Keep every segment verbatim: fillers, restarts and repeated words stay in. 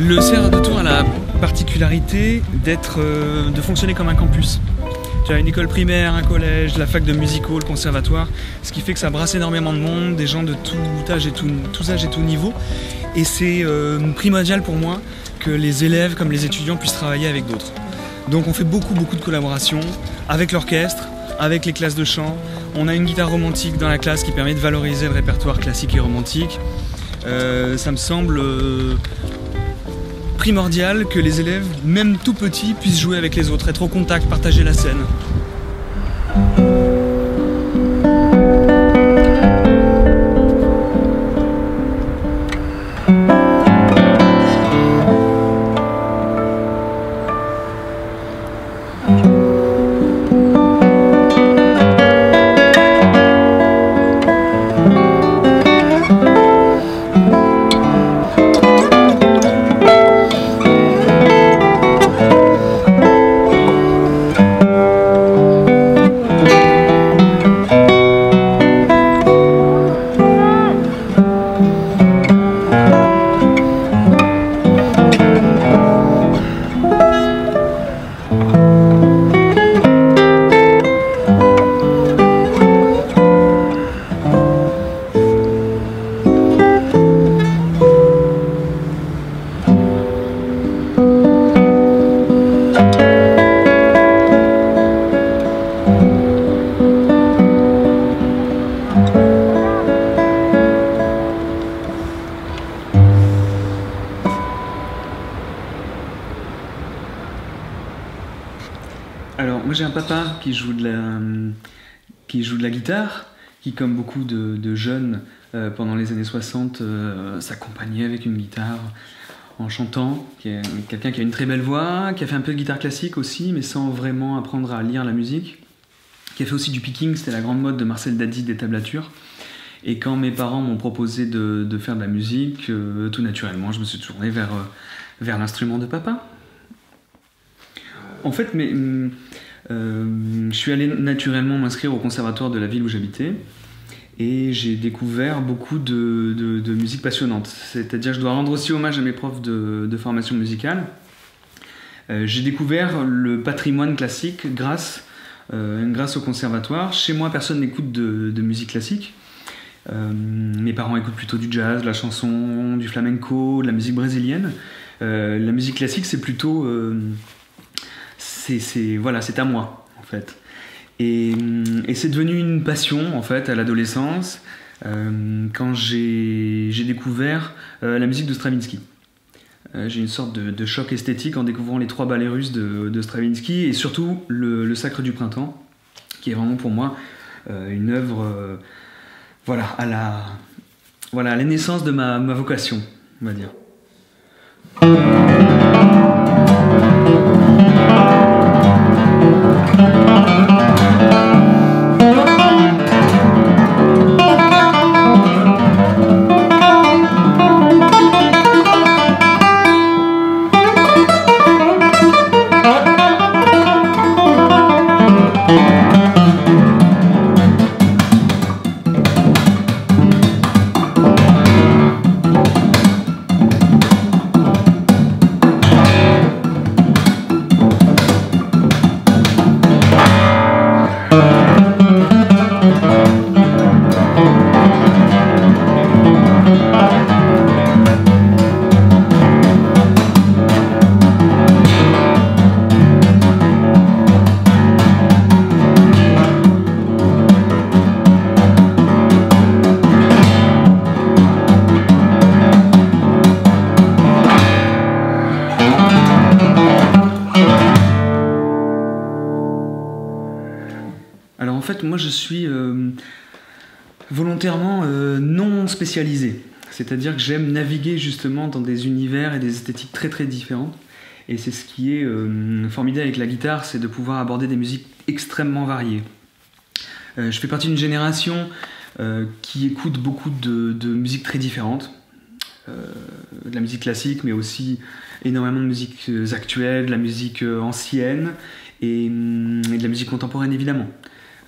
Le C R A de Tours a la particularité d'être, euh, de fonctionner comme un campus. Tu as une école primaire, un collège, la fac de musico, le conservatoire, ce qui fait que ça brasse énormément de monde, des gens de tout âge et tout, tous âges et tout niveau. Et c'est euh, primordial pour moi que les élèves comme les étudiants puissent travailler avec d'autres. Donc on fait beaucoup beaucoup de collaborations avec l'orchestre, avec les classes de chant. On a une guitare romantique dans la classe qui permet de valoriser le répertoire classique et romantique. Euh, ça me semble euh, primordial que les élèves, même tout petits, puissent jouer avec les autres, être au contact, partager la scène. Alors, moi j'ai un papa qui joue de la, qui joue de la guitare, qui comme beaucoup de, de jeunes euh, pendant les années soixante euh, s'accompagnait avec une guitare en chantant, qui est quelqu'un qui a une très belle voix, qui a fait un peu de guitare classique aussi, mais sans vraiment apprendre à lire la musique, qui a fait aussi du picking, c'était la grande mode de Marcel Dady des tablatures. Et quand mes parents m'ont proposé de, de faire de la musique, euh, tout naturellement, je me suis tourné vers, euh, vers l'instrument de papa. En fait, mais, euh, je suis allé naturellement m'inscrire au conservatoire de la ville où j'habitais et j'ai découvert beaucoup de, de, de musique passionnante. C'est-à-dire que je dois rendre aussi hommage à mes profs de, de formation musicale. Euh, j'ai découvert le patrimoine classique grâce, euh, grâce au conservatoire. Chez moi, personne n'écoute de, de musique classique. Euh, mes parents écoutent plutôt du jazz, de la chanson, du flamenco, de la musique brésilienne. Euh, la musique classique, c'est plutôt... Euh, c'est voilà, c'est à moi en fait, et, et c'est devenu une passion en fait à l'adolescence euh, quand j'ai découvert euh, la musique de Stravinsky. Euh, j'ai une sorte de, de choc esthétique en découvrant les trois ballets russes de, de Stravinsky et surtout le, le Sacre du printemps, qui est vraiment pour moi euh, une œuvre euh, voilà, à la, voilà, à la naissance de ma, ma vocation, on va dire. Alors en fait, moi je suis euh, volontairement euh, non spécialisé. C'est-à-dire que j'aime naviguer justement dans des univers et des esthétiques très très différentes. Et c'est ce qui est euh, formidable avec la guitare, c'est de pouvoir aborder des musiques extrêmement variées. Euh, je fais partie d'une génération euh, qui écoute beaucoup de, de musiques très différentes. Euh, de la musique classique, mais aussi énormément de musiques actuelles, de la musique ancienne et, et de la musique contemporaine évidemment.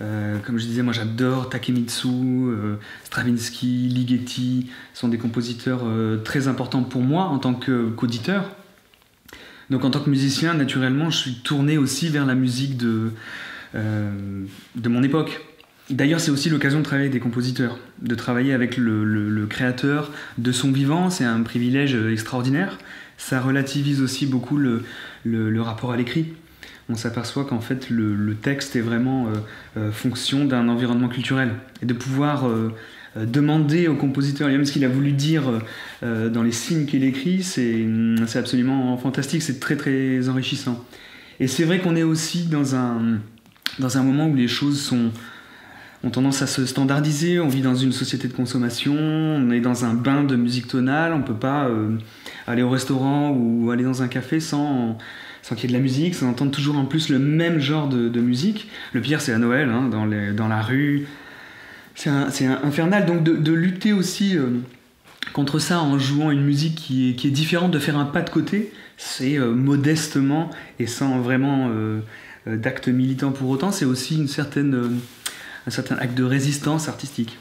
Euh, comme je disais, moi j'adore Takemitsu, euh, Stravinsky, Ligeti, sont des compositeurs euh, très importants pour moi en tant que, qu'auditeur. Donc en tant que musicien, naturellement, je suis tourné aussi vers la musique de, euh, de mon époque. D'ailleurs, c'est aussi l'occasion de travailler avec des compositeurs, de travailler avec le, le, le créateur de son vivant, c'est un privilège extraordinaire. Ça relativise aussi beaucoup le, le, le rapport à l'écrit. On s'aperçoit qu'en fait le, le texte est vraiment euh, euh, fonction d'un environnement culturel. Et de pouvoir euh, euh, demander au compositeur, et même ce qu'il a voulu dire euh, dans les signes qu'il écrit, c'est, c'est absolument fantastique, c'est très très enrichissant. Et c'est vrai qu'on est aussi dans un, dans un moment où les choses sont, ont tendance à se standardiser, on vit dans une société de consommation, on est dans un bain de musique tonale, on ne peut pas euh, aller au restaurant ou aller dans un café sans... sans qu'il y ait de la musique, sans entendre toujours en plus le même genre de, de musique. Le pire, c'est à Noël, hein, dans, les, dans la rue. C'est, un, c'est un infernal. Donc de, de lutter aussi euh, contre ça en jouant une musique qui est, qui est différente, de faire un pas de côté, c'est euh, modestement et sans vraiment euh, euh, d'acte militant pour autant, c'est aussi une certaine, euh, un certain acte de résistance artistique.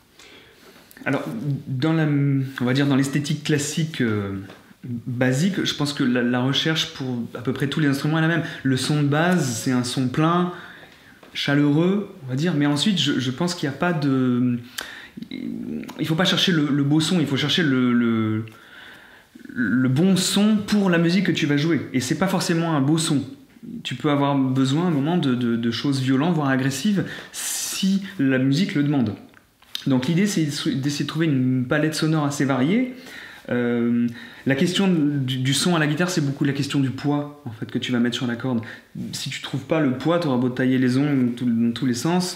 Alors, dans la, on va dire dans l'esthétique classique euh, basique, je pense que la, la recherche pour à peu près tous les instruments est la même. Le son de base, c'est un son plein, chaleureux, on va dire, mais ensuite, je, je pense qu'il n'y a pas de... Il ne faut pas chercher le, le beau son, il faut chercher le, le, le bon son pour la musique que tu vas jouer. Et c'est pas forcément un beau son. Tu peux avoir besoin à un moment de, de, de choses violentes, voire agressives, si la musique le demande. Donc l'idée, c'est d'essayer de trouver une palette sonore assez variée. Euh, la question du, du son à la guitare, c'est beaucoup la question du poids en fait, que tu vas mettre sur la corde. Si tu trouves pas le poids, tu auras beau tailler les ongles dans tous les sens,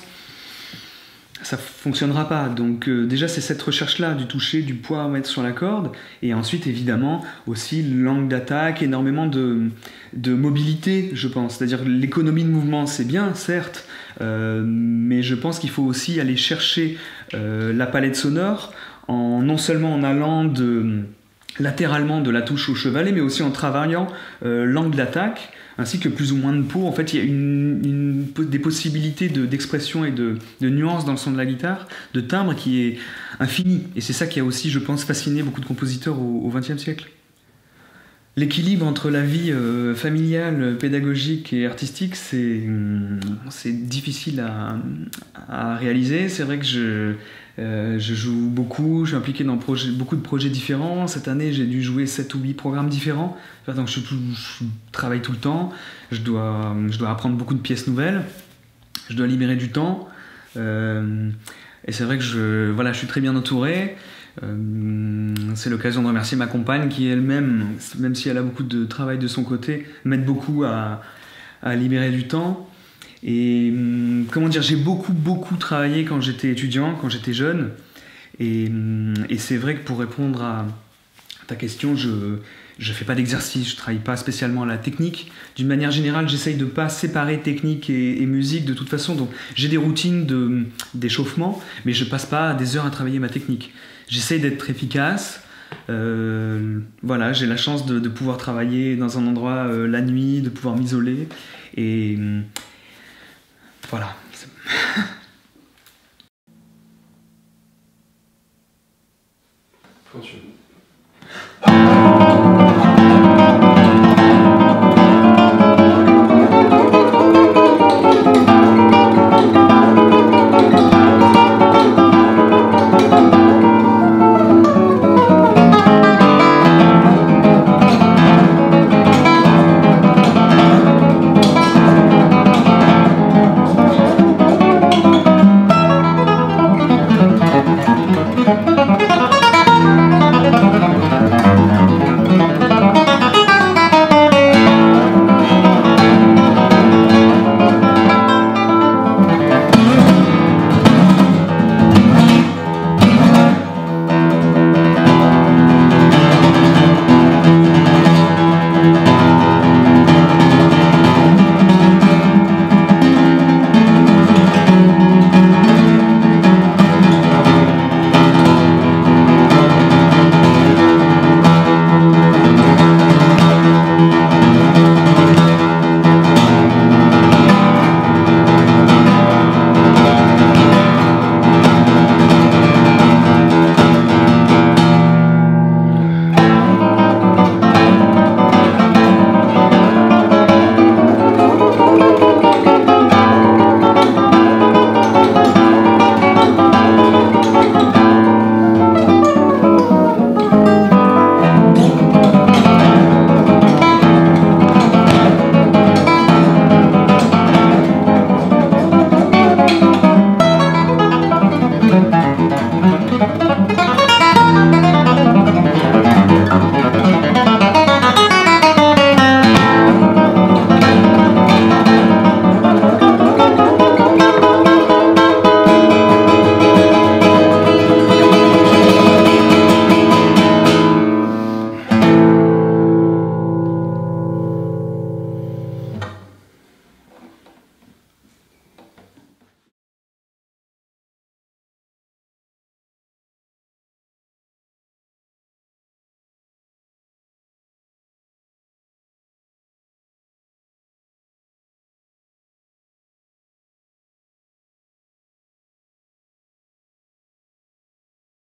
ça fonctionnera pas. Donc euh, déjà, c'est cette recherche-là du toucher, du poids à mettre sur la corde. Et ensuite, évidemment, aussi l'angle d'attaque, énormément de, de mobilité, je pense. C'est-à-dire l'économie de mouvement, c'est bien, certes, euh, mais je pense qu'il faut aussi aller chercher euh, la palette sonore, en, non seulement en allant de, latéralement de la touche au chevalet, mais aussi en travaillant euh, l'angle d'attaque, ainsi que plus ou moins de peau. En fait, il y a une, une, des possibilités de, d'expression et de, de nuances dans le son de la guitare, de timbre qui est infini. Et c'est ça qui a aussi, je pense, fasciné beaucoup de compositeurs au vingtième siècle. L'équilibre entre la vie euh, familiale, pédagogique et artistique, c'est, c'est difficile à, à réaliser. C'est vrai que je, euh, je joue beaucoup, je suis impliqué dans projet, beaucoup de projets différents. Cette année, j'ai dû jouer sept ou huit programmes différents. Donc je, je travaille tout le temps, je dois, je dois apprendre beaucoup de pièces nouvelles, je dois libérer du temps. Euh, et c'est vrai que je, voilà, je suis très bien entouré. Euh, c'est l'occasion de remercier ma compagne qui elle-même, même si elle a beaucoup de travail de son côté, m'aide beaucoup à, à libérer du temps. Et comment dire, j'ai beaucoup beaucoup travaillé quand j'étais étudiant, quand j'étais jeune. Et, et c'est vrai que pour répondre à ta question, je je fais pas d'exercice, je travaille pas spécialement à la technique. D'une manière générale, j'essaye de pas séparer technique et, et musique de toute façon. Donc j'ai des routines de, d'échauffement, mais je passe pas des heures à travailler ma technique. J'essaye d'être efficace. Euh, voilà, j'ai la chance de, de pouvoir travailler dans un endroit euh, la nuit, de pouvoir m'isoler. Et euh, voilà. Quand tu veux.